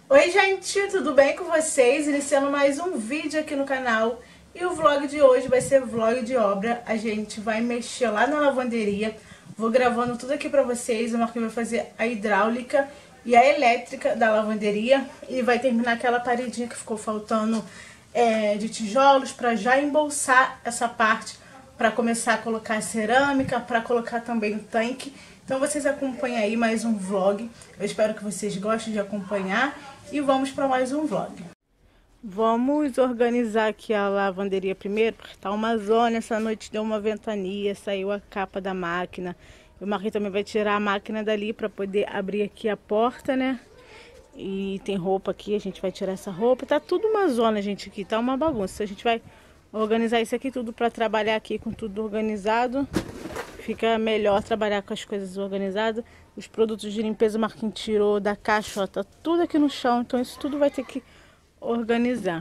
Oi gente, tudo bem com vocês? Iniciando mais um vídeo aqui no canal. E o vlog de hoje vai ser vlog de obra. A gente vai mexer lá na lavanderia. Vou gravando tudo aqui pra vocês. O Marquinhos vai fazer a hidráulica e a elétrica da lavanderia. E vai terminar aquela paredinha que ficou faltando de tijolos pra já embolsar essa parte, para começar a colocar a cerâmica, para colocar também o tanque. Então vocês acompanhem aí mais um vlog. Eu espero que vocês gostem de acompanhar. E vamos para mais um vlog. Vamos organizar aqui a lavanderia primeiro, porque tá uma zona. Essa noite deu uma ventania, saiu a capa da máquina. O Marquinhos também vai tirar a máquina dali para poder abrir aqui a porta, né? E tem roupa aqui, a gente vai tirar essa roupa. Tá tudo uma zona, gente, aqui. Tá uma bagunça. A gente vai organizar isso aqui tudo para trabalhar aqui com tudo organizado. Fica melhor trabalhar com as coisas organizadas. Os produtos de limpeza o Marquinhos tirou da caixa, ó, tá tudo aqui no chão. Então isso tudo vai ter que organizar.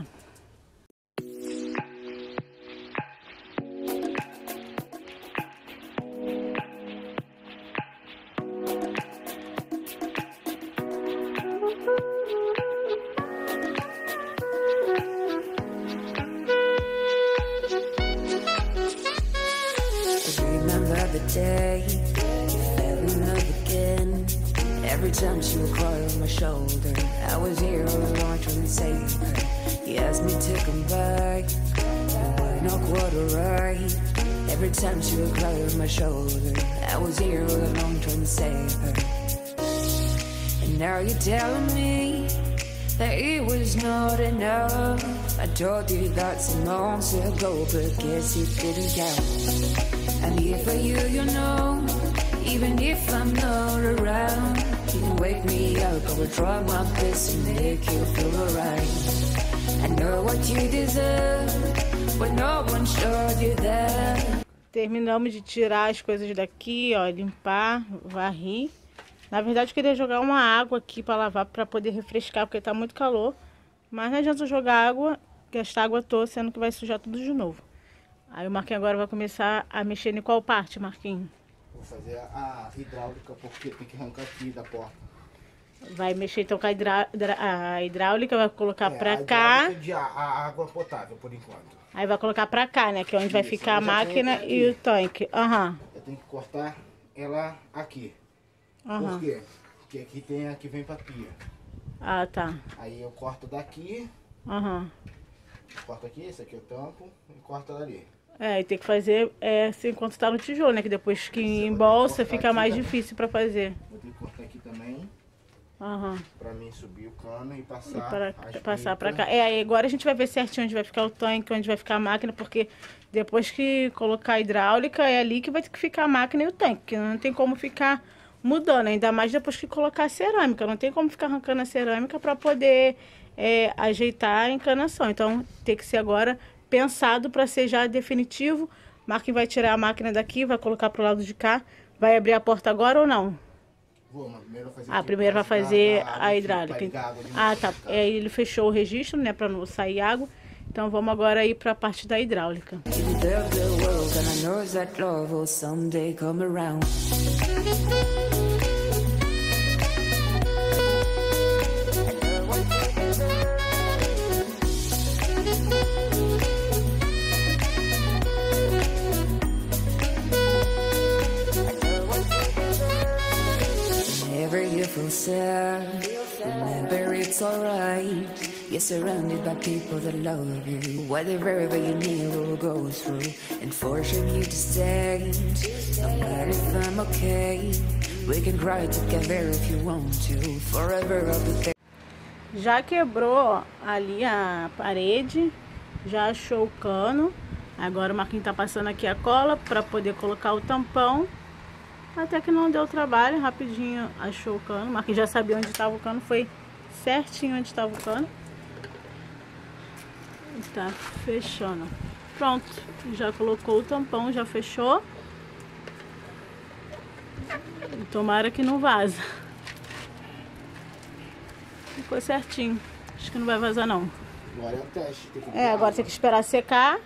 Day, fell in love again. Every time she would cry on my shoulder, I was here all along trying to save her. You asked me to come back, but we're not quite alright. Every time she would cry on my shoulder, I was here all along trying to save her. And now you're telling me that it was not enough. I told you that some months ago, but guess it didn't count. I'm here for you, you know, even if I'm not around. You can wake me up, I will try my best to make you feel alright. I know what you deserve, but no one showed you that. Terminamos de tirar as coisas daqui, ó, limpar, varrer. Na verdade eu queria jogar uma água aqui para lavar, para poder refrescar, porque tá muito calor. Mas não adianta jogar água, gastar água toda, sendo que vai sujar tudo de novo. Aí o Marquinhos agora vai começar a mexer em qual parte, Marquinhos? Vou fazer a hidráulica, porque tem que arrancar aqui da porta. Vai mexer então com a hidráulica, vai colocar pra cá. A água potável, por enquanto. Aí vai colocar pra cá, né? Que é onde vai ficar a máquina e o tanque. Aham. Eu tenho que cortar ela aqui. Por quê? Porque aqui tem a que vem pra pia. Ah, tá. Aí eu corto daqui. Corto aqui, esse aqui eu tampo e corto dali. É, e tem que fazer assim, enquanto tá no tijolo, né? Que depois que embolsa fica mais difícil pra fazer. Vou ter que cortar aqui também. Pra mim subir o cano e passar pra cá. Aí agora a gente vai ver certinho onde vai ficar o tanque, onde vai ficar a máquina, porque depois que colocar a hidráulica, é ali que vai ter que ficar a máquina e o tanque. Que não tem como ficar mudando, ainda mais depois que colocar a cerâmica. Não tem como ficar arrancando a cerâmica pra poder ajeitar a encanação. Então tem que ser agora pensado para ser já definitivo. Marquinhos vai tirar a máquina daqui, vai colocar pro lado de cá. Vai abrir a porta agora ou não? Vou, mas primeiro vai fazer primeiro vai fazer a hidráulica. Tá. Ele fechou o registro, né, para não sair água. Então vamos agora ir para a parte da hidráulica. Feel sad, remember it's alright. You're surrounded by people that love you. Whatever you need will go through and forcing you to stay. No matter if I'm okay, we can cry together if you want to. Forever I'll be there. Já quebrou ali a parede, já achou o cano. Agora o Marquinhos tá passando aqui a cola para poder colocar o tampão. Até que não deu trabalho, rapidinho achou o cano. O Marquinhos já sabia onde estava o cano, foi certinho onde estava o cano. E tá fechando. Pronto, já colocou o tampão, já fechou. E tomara que não vaza. Ficou certinho. Acho que não vai vazar não. Agora é o teste. Agora tem que esperar secar.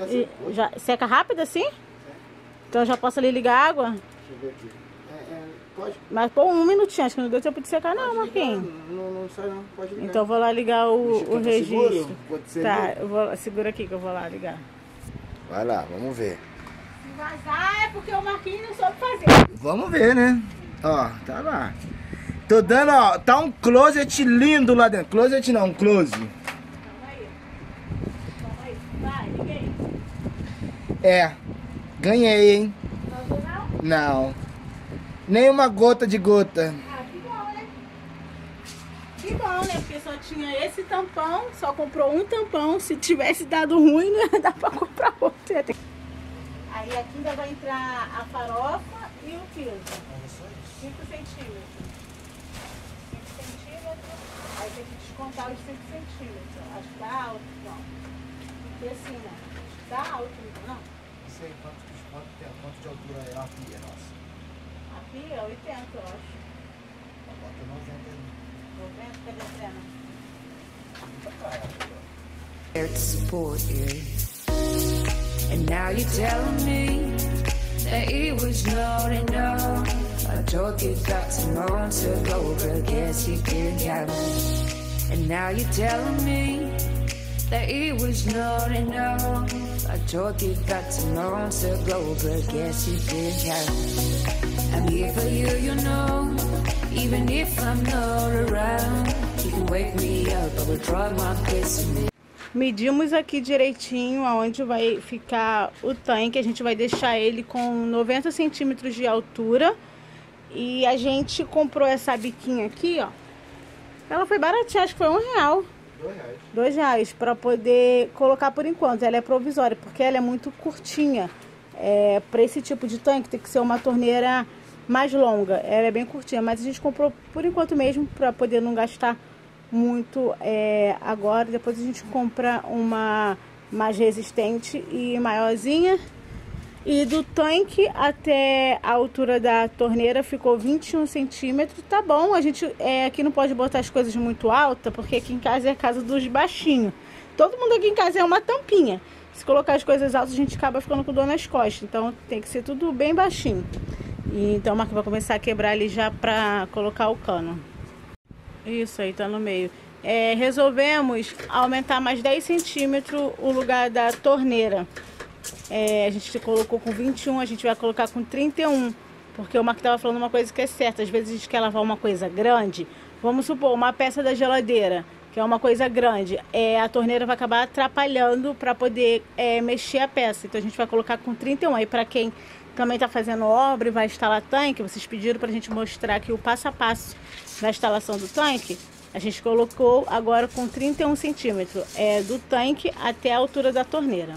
Já seca rápido assim? Então eu já posso ali ligar a água? Deixa eu ver aqui. Pode. Mas pô, um minutinho, acho que não deu tempo de secar não, Marquinhos. Não sai não, pode ligar. Então eu vou lá ligar o registro. Pode ser. Tá, eu vou, segura aqui que eu vou lá ligar. Vai lá, vamos ver. Se vazar é porque o Marquinhos não soube fazer. Vamos ver, né? Ó, tá lá. Tô dando, ó, tá um closet lindo lá dentro. Closet não, um close. Calma aí. Vai, liguei. É, ganhei, hein? Não vazou não? Não. Nem uma gota de gota. Ah, que bom, né? Que bom, né? Porque só tinha esse tampão, só comprou um tampão. Se tivesse dado ruim, não ia dar pra comprar outro. Aí aqui ainda vai entrar a farofa e o piso. 5 centímetros. 5 centímetros. Aí tem que descontar os 5 centímetros. Acho que tá alto, não. E assim, né? Tá alto, não? Não sei quanto de altura é a pia nossa. A pia é 80, eu acho. Bota 90. 90, cadê a cena? There to support you. And now you're telling me that it was not enough. I told you that tomorrow to go, but guess you didn't have me. And now you're telling me that it was not enough. I told you that tomorrow to go, but guess you didn't have me. I'm here for you, you know. Even if I'm not around, you can wake me up, I will try my best to me. Medimos aqui direitinho aonde vai ficar o tanque. A gente vai deixar ele com 90 centímetros de altura. E a gente comprou essa biquinha aqui, ó. Ela foi baratinha, acho que foi R$1. R$2 para poder colocar por enquanto. Ela é provisória, porque ela é muito curtinha. Para esse tipo de tanque tem que ser uma torneira mais longa. Ela é bem curtinha, mas a gente comprou por enquanto mesmo, para poder não gastar muito agora. Depois a gente compra uma mais resistente e maiorzinha. E do tanque até a altura da torneira ficou 21 centímetros. Tá bom, a gente aqui não pode botar as coisas muito altas, porque aqui em casa é a casa dos baixinhos. Todo mundo aqui em casa é uma tampinha. Se colocar as coisas altas, a gente acaba ficando com dor nas costas. Então tem que ser tudo bem baixinho. E então o Marco vai começar a quebrar ali já pra colocar o cano. Isso aí, tá no meio. Resolvemos aumentar mais 10 centímetros o lugar da torneira. A gente colocou com 21, a gente vai colocar com 31. Porque o Marco estava falando uma coisa que é certa. Às vezes a gente quer lavar uma coisa grande. Vamos supor, uma peça da geladeira, que é uma coisa grande. A torneira vai acabar atrapalhando para poder mexer a peça. Então a gente vai colocar com 31. Aí para quem também está fazendo obra e vai instalar tanque, vocês pediram para a gente mostrar aqui o passo a passo da instalação do tanque. A gente colocou agora com 31 centímetros. Do tanque até a altura da torneira.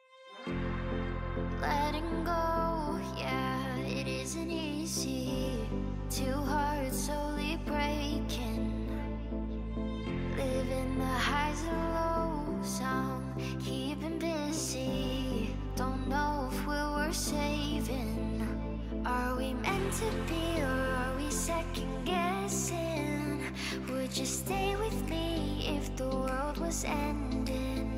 Letting go, yeah, it isn't easy. Two hearts slowly breaking. Living the highs and lows, I'm keeping busy. Don't know if we're worth saving. Are we meant to be or are we second guessing? Would you stay with me if the world was ending?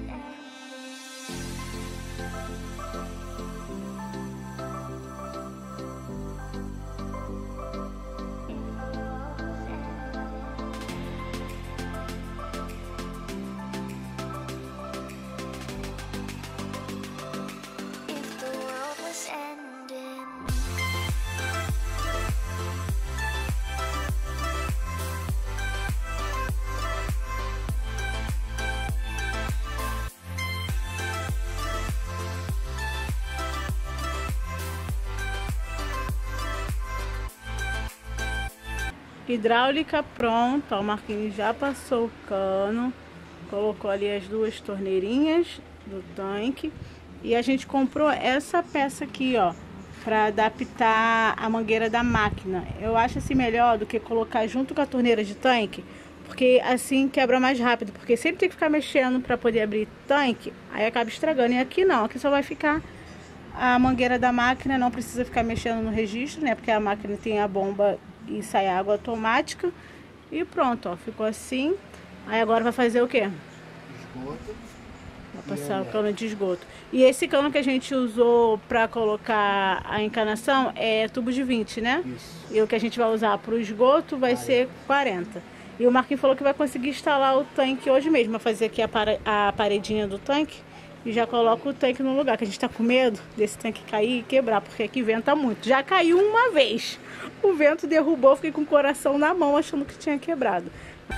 Hidráulica pronta, o Marquinhos já passou o cano, colocou ali as duas torneirinhas do tanque e a gente comprou essa peça aqui, ó, para adaptar a mangueira da máquina. Eu acho assim melhor do que colocar junto com a torneira de tanque, porque assim quebra mais rápido, porque sempre tem que ficar mexendo para poder abrir tanque, aí acaba estragando. E aqui não, aqui só vai ficar a mangueira da máquina, não precisa ficar mexendo no registro, né, porque a máquina tem a bomba e sai água automática. E pronto, ó, ficou assim. Aí agora vai fazer o quê? Esgoto. Pra passar o cano de esgoto. E esse cano que a gente usou pra colocar a encanação é tubo de 20, né? Isso. E o que a gente vai usar pro esgoto vai ser 40. E o Marquinhos falou que vai conseguir instalar o tanque hoje mesmo. Vai fazer aqui a paredinha do tanque e já coloca o tanque no lugar. Que a gente tá com medo desse tanque cair e quebrar, porque aqui venta muito. Já caiu uma vez. O vento derrubou, fiquei com o coração na mão achando que tinha quebrado.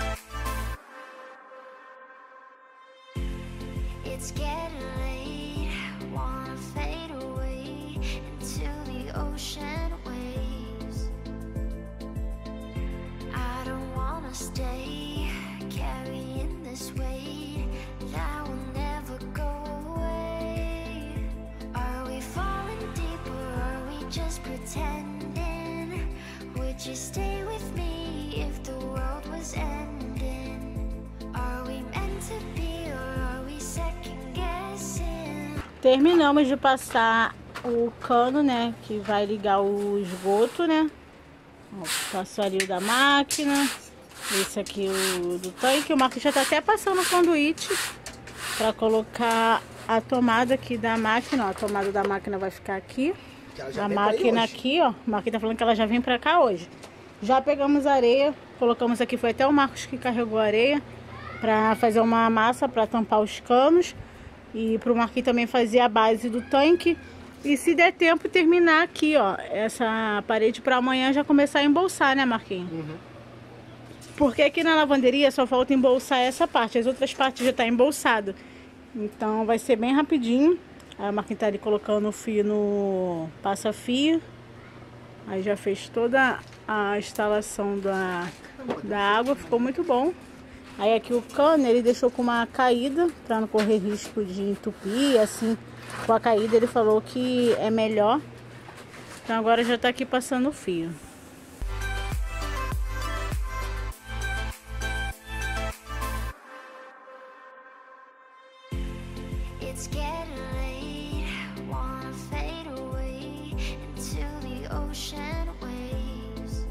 It's getting late, wanna fade away into the ocean waves. I don't wanna stay carrying this weight that will never go away. Are we falling deeper, are we just pretending? Would you stay with me if the world was ending? Are we meant to be or are we second guessing? Terminamos de passar o cano, né, que vai ligar o esgoto, né. Ó, passou ali o da máquina, esse aqui o do tanque. O Marcos já tá até passando o conduíte para colocar a tomada aqui da máquina. Ó, a tomada da máquina vai ficar aqui. A máquina aqui, ó, o Marcos tá falando que ela já vem para cá hoje. Já pegamos areia, colocamos aqui, foi até o Marcos que carregou a areia para fazer uma massa para tampar os canos. E pro Marquinhos também fazer a base do tanque. E se der tempo, terminar aqui, ó, essa parede para amanhã já começar a embolsar, né, Marquinhos? Uhum. Porque aqui na lavanderia só falta embolsar essa parte. As outras partes já tá embolsado. Então vai ser bem rapidinho. Aí o Marquinhos tá ali colocando o fio no passa-fio. Aí já fez toda a instalação da água. Ficou muito bom. Aí aqui o cano ele deixou com uma caída para não correr risco de entupir, assim, com a caída ele falou que é melhor. Então agora já tá aqui passando o fio. It's getting late, wanna fade away into the ocean waves.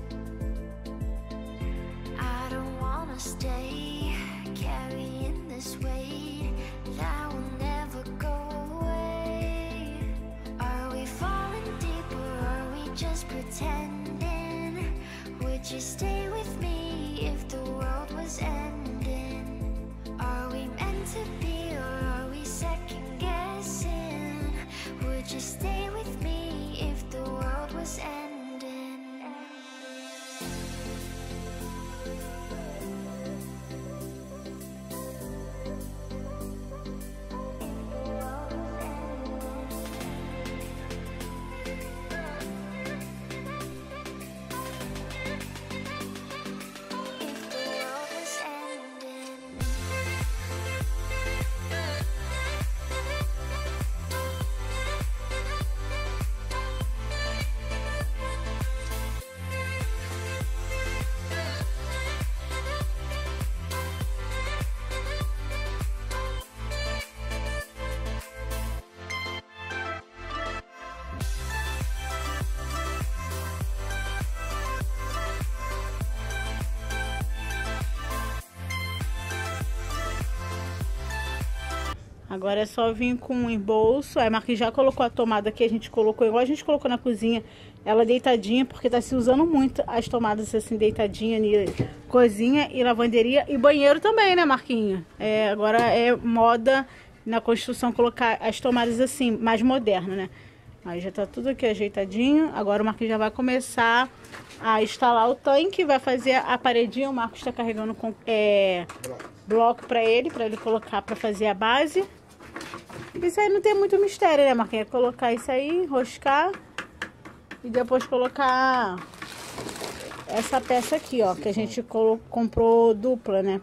I don't wanna stay carrying this weight that will never go away. Are we falling deeper, are we just pretending? Would you stay with me if the world was ending? Are we meant to be or are we second guessing? Would you stay with me if the world was ending? If the world was ending. Agora é só vir com um embolso. Aí a Marquinhos já colocou a tomada que a gente colocou, igual a gente colocou na cozinha, ela deitadinha, porque tá se usando muito as tomadas assim, deitadinha, cozinha e lavanderia e banheiro também, né, Marquinhos? É, agora é moda na construção colocar as tomadas assim, mais moderna, né? Aí já tá tudo aqui ajeitadinho. Agora o Marquinhos já vai começar a instalar o tanque, vai fazer a paredinha. O Marcos tá carregando bloco pra ele colocar pra fazer a base. Isso aí não tem muito mistério, né, Marquinhos? É colocar isso aí, enroscar e depois colocar essa peça aqui, ó, que a gente comprou dupla, né?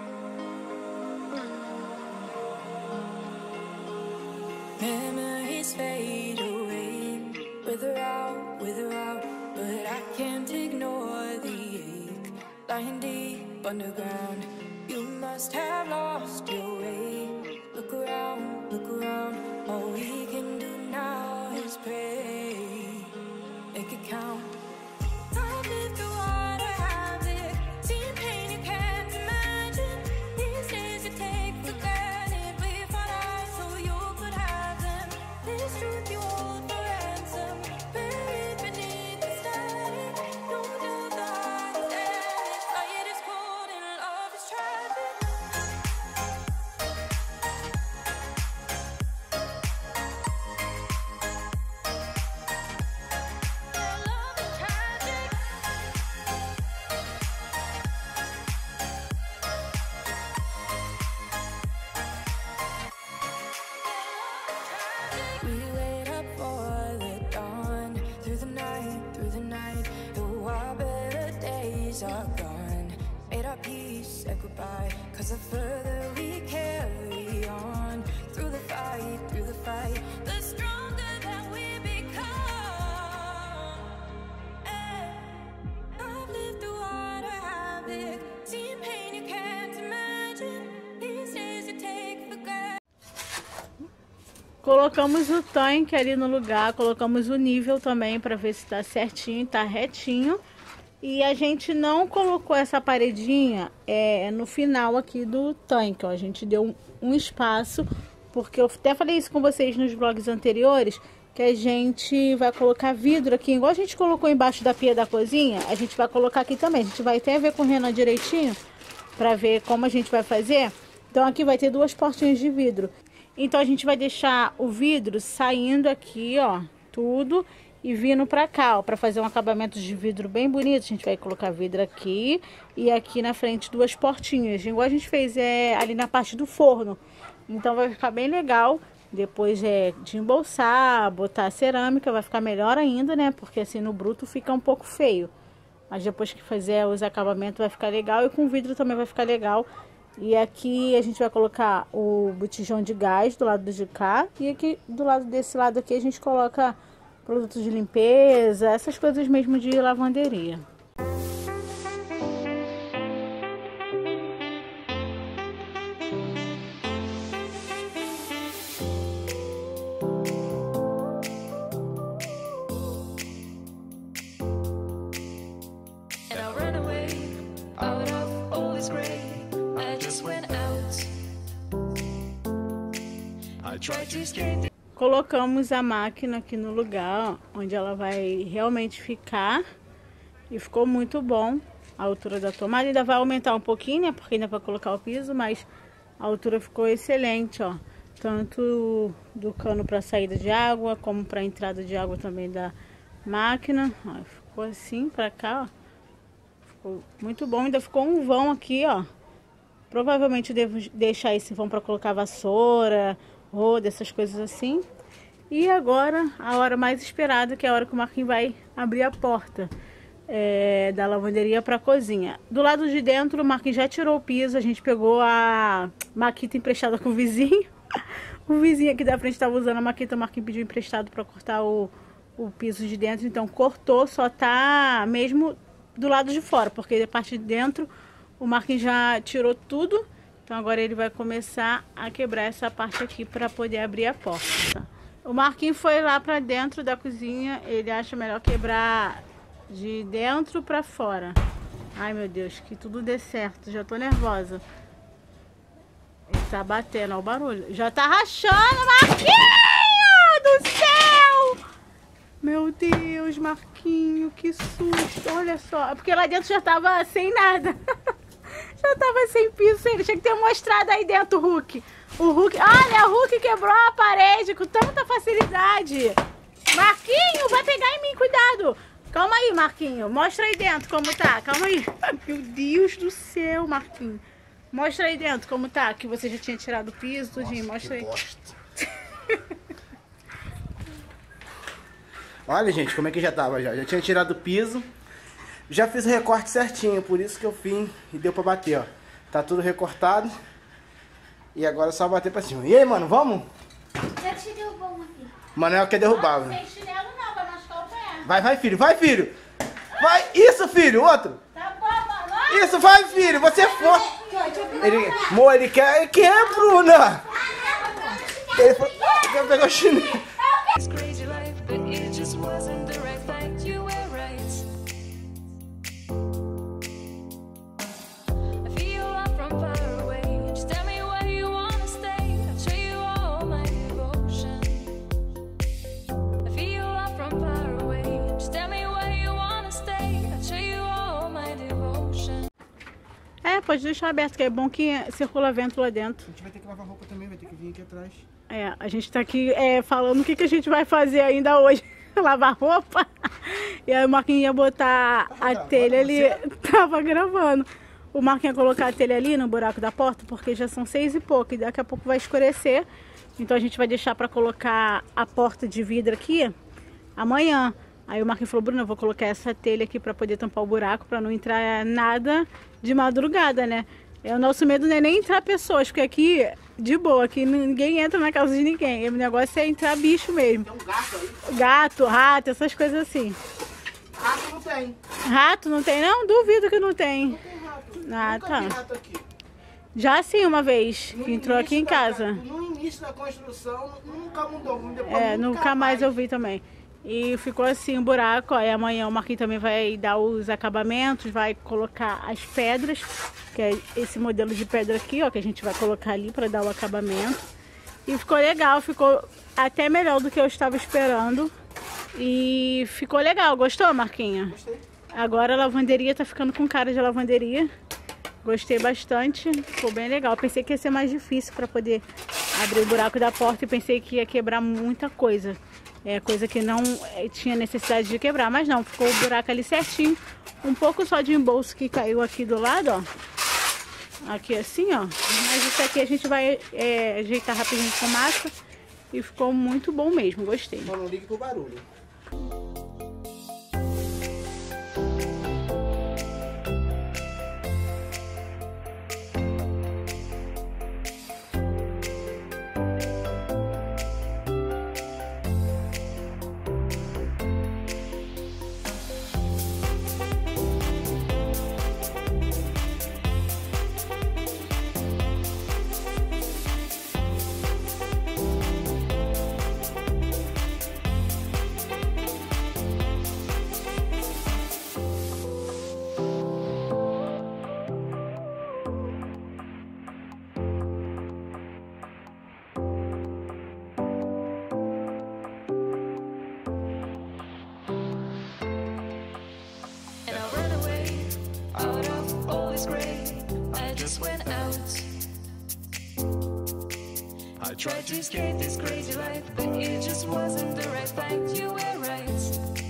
Memories fade away, wither out, but I can't ignore the ache, lying deep underground. You must have lost your way. Look around, all we can do now is pray. Make it count. I've lived through what I have lived, seen pain you can't imagine. These days you take for granted, we fought our said goodbye. Cause the further we carry on, through the fight, the stronger that we become. I've lived through water havoc, seen pain you can't imagine. These days you take for granted. Colocamos o tanque ali no lugar, colocamos o nível também para ver se tá certinho, tá retinho. E a gente não colocou essa paredinha no final aqui do tanque, ó. A gente deu um espaço, porque eu até falei isso com vocês nos vlogs anteriores, que a gente vai colocar vidro aqui, igual a gente colocou embaixo da pia da cozinha, a gente vai colocar aqui também. A gente vai até ver com o Renan direitinho, para ver como a gente vai fazer. Então aqui vai ter 2 portinhas de vidro. Então a gente vai deixar o vidro saindo aqui, ó, tudo, e vindo pra cá, ó, pra fazer um acabamento de vidro bem bonito. A gente vai colocar vidro aqui e aqui na frente 2 portinhas, igual a gente fez ali na parte do forno. Então vai ficar bem legal. Depois de embolsar, botar a cerâmica, vai ficar melhor ainda, né? Porque assim no bruto fica um pouco feio. Mas depois que fizer os acabamentos vai ficar legal, e com vidro também vai ficar legal. E aqui a gente vai colocar o botijão de gás do lado de cá. E aqui do lado desse lado aqui a gente coloca produtos de limpeza, essas coisas mesmo de lavanderia. Colocamos a máquina aqui no lugar, ó, onde ela vai realmente ficar, e ficou muito bom. A altura da tomada ainda vai aumentar um pouquinho, né, porque ainda vai colocar o piso, mas a altura ficou excelente, ó, tanto do cano para saída de água, como para entrada de água também da máquina. Ó, ficou assim para cá, ó. Ficou muito bom. Ainda ficou um vão aqui, ó. Provavelmente eu devo deixar esse vão para colocar vassoura, roda, essas coisas assim. E agora, a hora mais esperada, que é a hora que o Marquinhos vai abrir a porta da lavanderia para a cozinha. Do lado de dentro, o Marquinhos já tirou o piso. A gente pegou a maquita emprestada com o vizinho. O vizinho aqui da frente estava usando a maquita, o Marquinhos pediu emprestado para cortar o piso de dentro. Então cortou, só tá mesmo do lado de fora, porque da parte de dentro o Marquinhos já tirou tudo. Então agora ele vai começar a quebrar essa parte aqui para poder abrir a porta, tá? O Marquinhos foi lá para dentro da cozinha, ele acha melhor quebrar de dentro para fora. Ai meu Deus, que tudo dê certo, já tô nervosa. Ele tá batendo, ó o barulho. Já tá rachando, Marquinhos do céu! Meu Deus, Marquinhos, que susto, olha só. É porque lá dentro já tava sem nada. Já tava sem piso, ele tinha que ter mostrado aí dentro o Hulk. O Hulk, olha, o Hulk quebrou a parede com tanta facilidade. Marquinhos, vai pegar em mim, cuidado. Calma aí, Marquinhos, mostra aí dentro como tá, calma aí. Meu Deus do céu, Marquinhos. Mostra aí dentro como tá, que você já tinha tirado o piso, tudinho, mostra aí. Olha, gente, como é que já tava já. Já tinha tirado o piso. Já fiz o recorte certinho, por isso que eu vim e deu pra bater, ó. Tá tudo recortado. E agora é só bater pra cima. E aí, mano, vamos? Já te derrubou uma aqui. Manuel quer derrubar, Não, né? sem chinelo não, vai machucar o pé. Vai, filho, vai, filho. Vai, isso, filho, outro. Tá bom, mano. Isso, vai, filho, você é forte. Ele quer, Bruna. Ele quer pegar o chinelo. It's crazy life, but it just wasn't the right fight. You were right. I feel love from far away. Just tell me where you wanna stay. I'll show you all my devotion. I feel love from far away. Just tell me where you wanna stay. I'll show you all my devotion. Pode deixar aberto, que é bom que circula vento lá dentro. A gente vai ter que lavar roupa também, vai ter que vir aqui atrás. A gente tá aqui falando o que a gente vai fazer ainda hoje. Lavar roupa. E aí o Marquinhos ia botar a telha ali. Tava gravando. O Marquinhos ia colocar a telha ali no buraco da porta, porque já são 6 e pouco. E daqui a pouco vai escurecer. Então a gente vai deixar pra colocar a porta de vidro aqui amanhã. Aí o Marquinhos falou, Bruna, eu vou colocar essa telha aqui pra poder tampar o buraco, pra não entrar nada de madrugada, né? O nosso medo não é nem entrar pessoas, porque aqui, de boa, aqui ninguém entra na casa de ninguém. O negócio é entrar bicho mesmo. Tem um gato aí. Gato, rato, essas coisas assim. Rato não tem. Rato não tem não? Duvido que não tem. Não tem rato. Ah, Nunca tá. vi rato aqui. Já sim, uma vez, No que entrou aqui em início casa. No início da construção, nunca mudou. Depois É, nunca mais eu vi também. E ficou assim um buraco, ó, e amanhã o Marquinhos também vai dar os acabamentos, vai colocar as pedras, que é esse modelo de pedra aqui, ó, que a gente vai colocar ali para dar o acabamento. E ficou legal, ficou até melhor do que eu estava esperando. E ficou legal, gostou, Marquinhos? Gostei. Agora a lavanderia tá ficando com cara de lavanderia. Gostei bastante, ficou bem legal. Pensei que ia ser mais difícil para poder abrir o buraco da porta e pensei que ia quebrar muita coisa. Coisa que não tinha necessidade de quebrar, mas não, ficou o buraco ali certinho. Um pouco só de embolso que caiu aqui do lado, ó. Aqui assim, ó. Mas isso aqui a gente vai ajeitar rapidinho com massa. E ficou muito bom mesmo, gostei. Só não ligue pro barulho. I tried to escape this crazy life, but it just wasn't the right fight. You were right.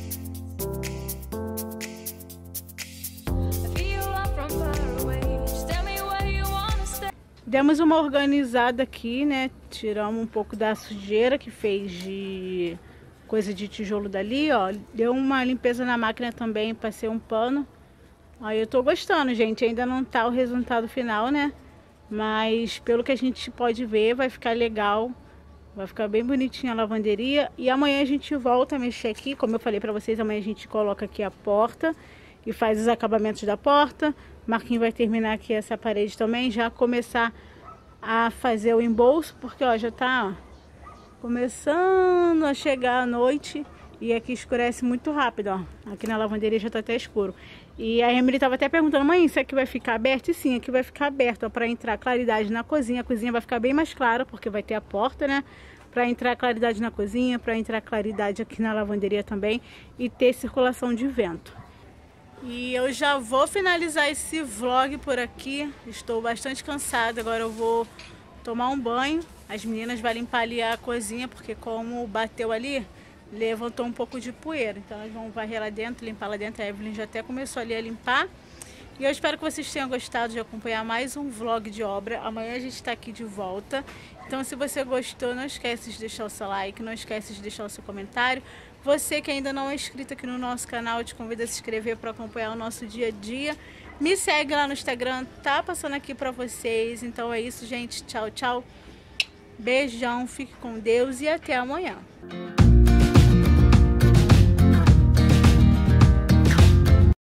I feel I'm from far away. Just tell me where you wanna stay. Demos uma organizada aqui, né? Tiramos um pouco da sujeira que fez de coisa de tijolo dali, ó. Deu uma limpeza na máquina também, passei um pano. Aí eu tô gostando, gente. Ainda não tá o resultado final, né? Mas pelo que a gente pode ver, vai ficar legal. Vai ficar bem bonitinha a lavanderia. E amanhã a gente volta a mexer aqui. Como eu falei pra vocês, amanhã a gente coloca aqui a porta e faz os acabamentos da porta. Marquinhos vai terminar aqui essa parede também. Já começar a fazer o embolso, porque ó, já tá começando a chegar a noite. E aqui escurece muito rápido, ó. Aqui na lavanderia já tá até escuro. E a Emily tava até perguntando, mãe, isso aqui vai ficar aberto? E sim, aqui vai ficar aberto, ó, pra entrar claridade na cozinha. A cozinha vai ficar bem mais clara, porque vai ter a porta, né? Pra entrar claridade na cozinha, pra entrar claridade aqui na lavanderia também. E ter circulação de vento. E eu já vou finalizar esse vlog por aqui. Estou bastante cansada, agora eu vou tomar um banho. As meninas vão limpar ali a cozinha, porque como bateu ali, levantou um pouco de poeira. Então elas vão varrer lá dentro, limpar lá dentro. A Evelyn já até começou ali a limpar. E eu espero que vocês tenham gostado de acompanhar mais um vlog de obra. Amanhã a gente está aqui de volta. Então se você gostou, não esquece de deixar o seu like, não esquece de deixar o seu comentário. Você que ainda não é inscrito aqui no nosso canal, eu te convido a se inscrever para acompanhar o nosso dia a dia. Me segue lá no Instagram, tá passando aqui para vocês. Então é isso, gente. Tchau, tchau. Beijão, fique com Deus e até amanhã.